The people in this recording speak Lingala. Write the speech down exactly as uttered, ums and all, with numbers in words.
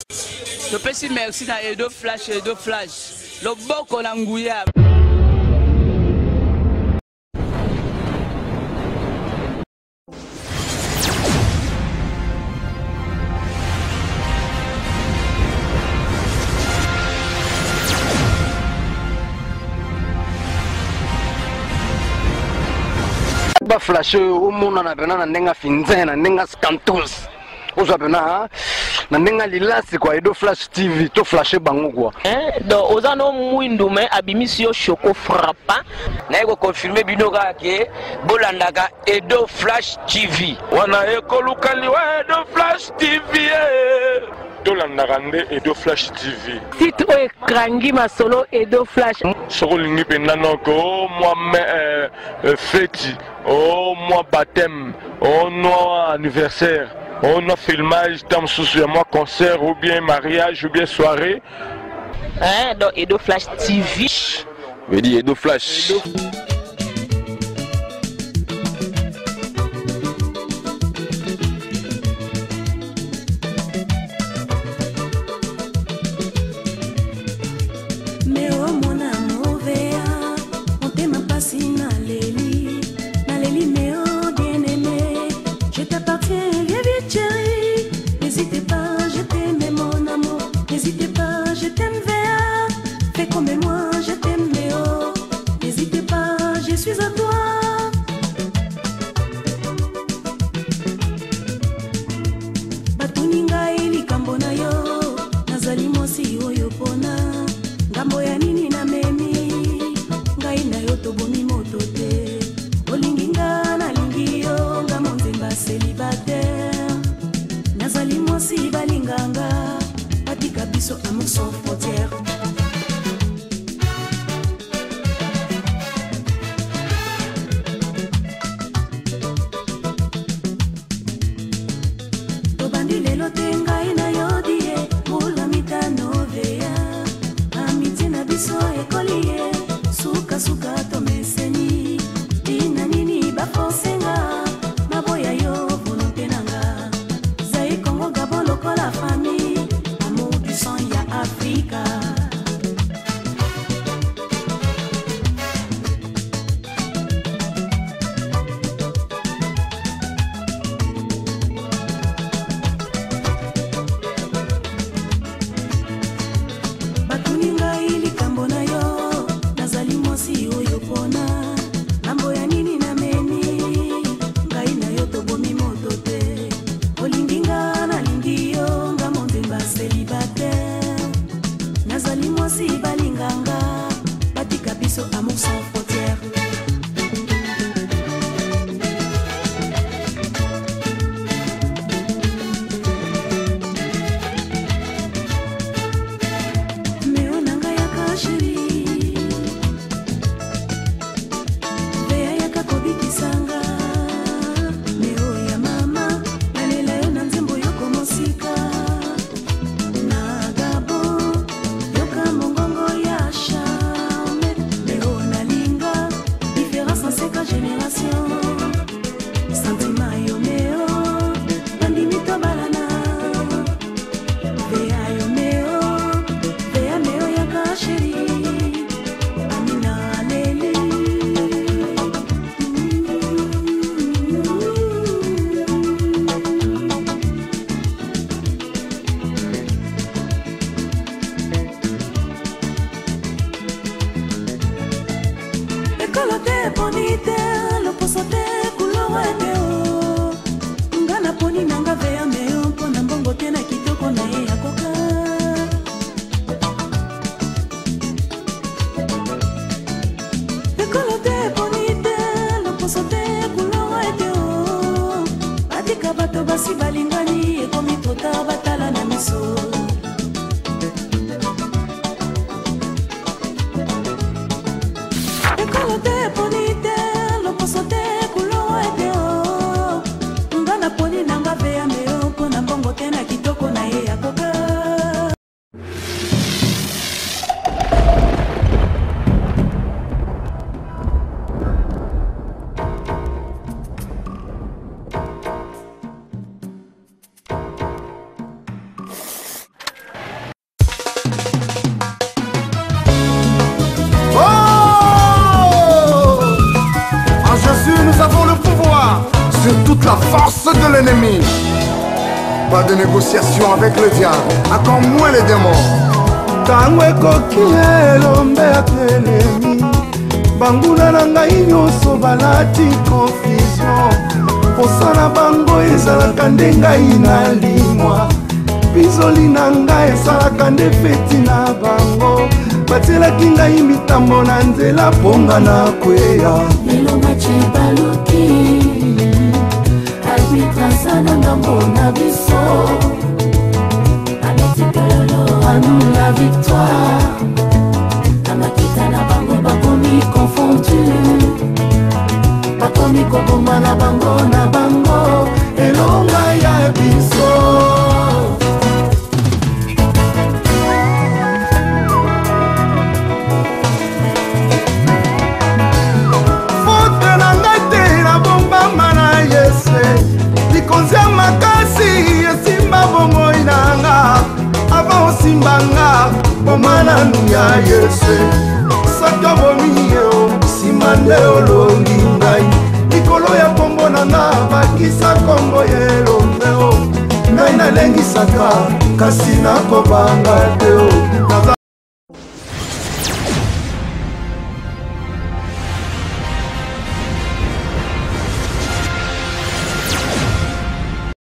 Je peux dire merci à Edo Flash, Edo Flash. Le bon qu'on a ngouya. Ba flash au monde na bena na ndenga finzena ndenga scantus. Oza bena na ndenga lilasi kwa Edo Flash T V to flasher bango kwa. Eh donc oza no mwindu me abimisi yo choco frappant na eko confirmer binoka ke bolandaka Edo Flash T V. Wana eko lukali wa Edo Flash T V. Tolandaka nde Edo Flash T V. Site o ekrangi masolo Edo Flash. Soko lingi penda noko moi mais fête, oh moi baptême, oh non anniversaire, oh non filmage, tam sous moi concert ou bien mariage ou bien soirée. Hein donc Edo Flash T V. Je dis Edo Flash. Edo... la force de l'ennemi. Pas de négociation avec le diable, encore moins les démons. Tango ekoki elombe ata elemi, banguna na ngai nyonso balati confusion. Posa na bango ezalaka nde ngai nalimwa, bizoli na ngai ezalaka nde feti na bango. Batielaki ngai mitambo na nzela mponga na kweya. Lelo machi baluki arbitrasa na ngambo na biso, abeti pelolo anu la victoire. Na makita na bango bakomi confondu, bakomi koboma na bango na bango elonga ya biso. Likonzia makasi esimba bomoi nanga, ava osimbanga bomana ya Yesu. Saka bomio simande olongi ngai, likolo ya kombo nanga bakisa kombo yelomeo. Ngai nalengisaka kasi nakobanga te.